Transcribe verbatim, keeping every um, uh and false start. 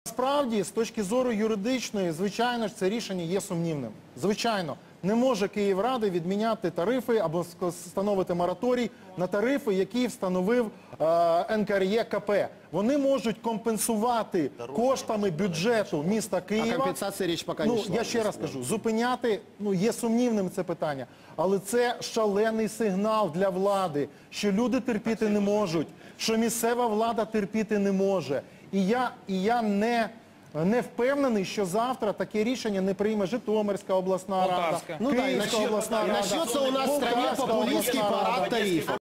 Насправді, з точки зору юридичної, звичайно ж, це рішення є сумнівним. Звичайно, не може Київрада відміняти тарифи або встановити мораторій на тарифи, які встановив е, ен ка ер є ка пе. Вони можуть компенсувати коштами бюджету міста Києва. А компенсації річ поки не Ну, йшла. я ще раз кажу, зупиняти, ну, є сумнівним це питання, але це шалений сигнал для влади, що люди терпіти не можуть, що місцева влада терпіти не може. І я, і я не, не впевнений, що завтра таке рішення не прийме Житомирська обласна рада, Полтавська. Ну да, и Київська начнется, обласна и рада, начнется у нас в стране Полтавська популистский обласна парад рада. тарифов.